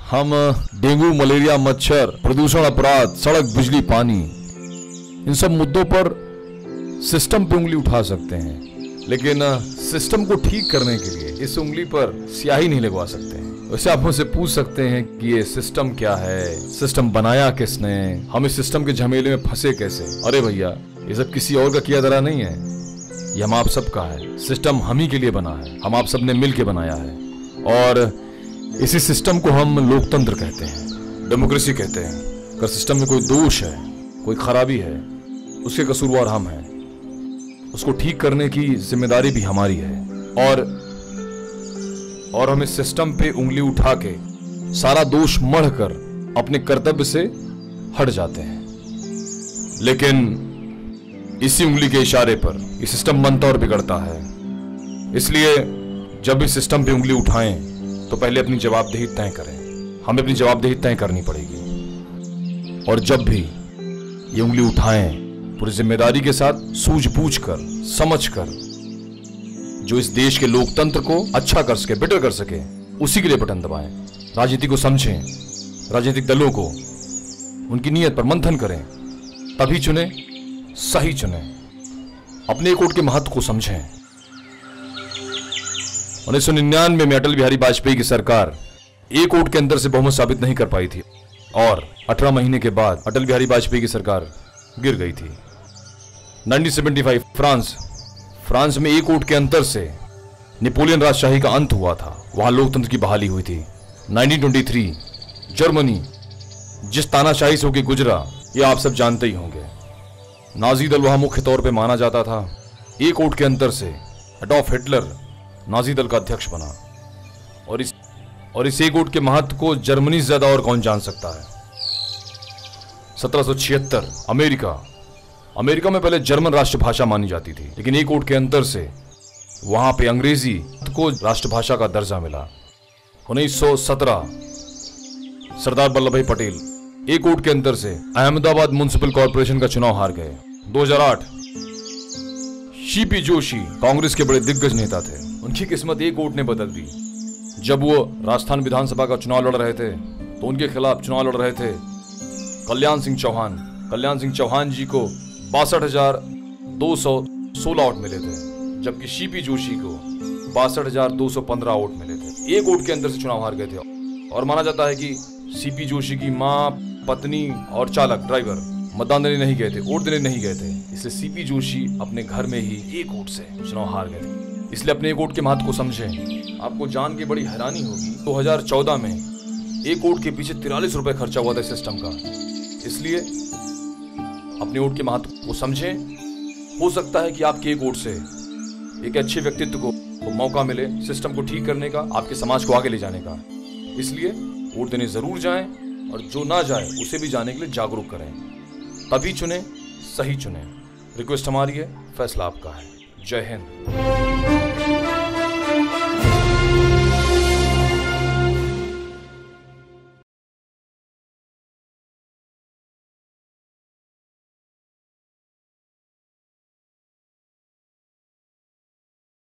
हम dengue, malaria, मच्छर, प्रदूषण, अपराध, सड़क, बिजली, पानी, इन सब मुद्दों पर सिस्टम पे उंगली उठा सकते हैं, लेकिन सिस्टम को ठीक करने के लिए इस उंगली पर स्याही नहीं लगवा सकते हैं। वैसे आप मुझसे पूछ सकते हैं कि ये सिस्टम क्या है, सिस्टम बनाया किसने, हम इस सिस्टम के झमेले में फंसे कैसे। अरे भैया, ये सब किसी और का किया धरा नहीं है, ये हम आप सब का है। सिस्टम हम ही के लिए बना है, हम आप सब ने मिल के बनाया है, और इसी सिस्टम को हम लोकतंत्र कहते हैं, डेमोक्रेसी कहते हैं। अगर सिस्टम में कोई दोष है, कोई खराबी है, उसके कसूरवार हम हैं, उसको ठीक करने की जिम्मेदारी भी हमारी है। और हम इस सिस्टम पे उंगली उठा के सारा दोष मढ़कर अपने कर्तव्य से हट जाते हैं। लेकिन इसी उंगली के इशारे पर ये सिस्टम बनता और बिगड़ता है। इसलिए जब इस सिस्टम पे उंगली उठाएं तो पहले अपनी जवाबदेही तय करें। हमें अपनी जवाबदेही तय करनी पड़ेगी, और जब भी ये उंगली उठाएं पूरी जिम्मेदारी के साथ, सूझबूझ कर, समझ कर, जो इस देश के लोकतंत्र को अच्छा कर सके, बेटर कर सके, उसी के लिए बटन दबाएं। राजनीति को समझें, राजनीतिक दलों को, उनकी नीयत पर मंथन करें, तभी चुने, सही चुने, अपने एक वोट के महत्व को समझें। 1999 में अटल बिहारी वाजपेयी की सरकार एक वोट के अंदर से बहुमत साबित नहीं कर पाई थी, और 18 महीने के बाद अटल बिहारी वाजपेयी की सरकार गिर गई थी। 1975 फ्रांस में एक वोट के अंतर से नेपोलियन राजशाही का अंत हुआ था, वहां लोकतंत्र की बहाली हुई थी। 1923 जर्मनी जिस तानाशाही से होकर गुजरा, ये आप सब जानते ही होंगे। नाजी दल वहां मुख्य तौर पे माना जाता था। एक वोट के अंतर से एडॉल्फ हिटलर नाजी दल का अध्यक्ष बना, और इस एक वोट के महत्व को जर्मनी से ज्यादा और कौन जान सकता है। 1776 अमेरिका में पहले जर्मन राष्ट्रभाषा मानी जाती थी, लेकिन एक वोट के अंतर से वहां पे अंग्रेजी को राष्ट्रभाषा का दर्जा मिला। 1917 सरदार वल्लभ भाई पटेल एक वोट के अंतर से अहमदाबाद म्युनिसिपल कॉर्पोरेशन का चुनाव हार गए। 2008 सीपी जोशी कांग्रेस के बड़े दिग्गज नेता थे, उनकी किस्मत एक वोट ने बदल दी। जब वो राजस्थान विधानसभा का चुनाव लड़ रहे थे तो उनके खिलाफ चुनाव लड़ रहे थे कल्याण सिंह चौहान जी को 62,216 वोट मिले थे, जबकि सीपी जोशी को 62,215 वोट मिले थे। एक वोट के अंदर से चुनाव हार गए थे, और माना जाता है कि सीपी जोशी की मां, पत्नी और चालक ड्राइवर मतदान देने नहीं गए थे, वोट देने नहीं गए थे, इसलिए सीपी जोशी अपने घर में ही एक वोट से चुनाव हार गए थे। इसलिए अपने एक वोट के महत्व को समझें। आपको जान के बड़ी हैरानी होगी, 2014 में एक वोट के पीछे 43 रुपए खर्चा हुआ था सिस्टम का। इसलिए अपने वोट के महत्व को समझें। हो सकता है कि आपके एक वोट से एक अच्छे व्यक्तित्व को मौका मिले सिस्टम को ठीक करने का, आपके समाज को आगे ले जाने का। इसलिए वोट देने जरूर जाएं, और जो ना जाए उसे भी जाने के लिए जागरूक करें। तभी चुने, सही चुने। रिक्वेस्ट हमारी है, फैसला आपका है। जय हिंद।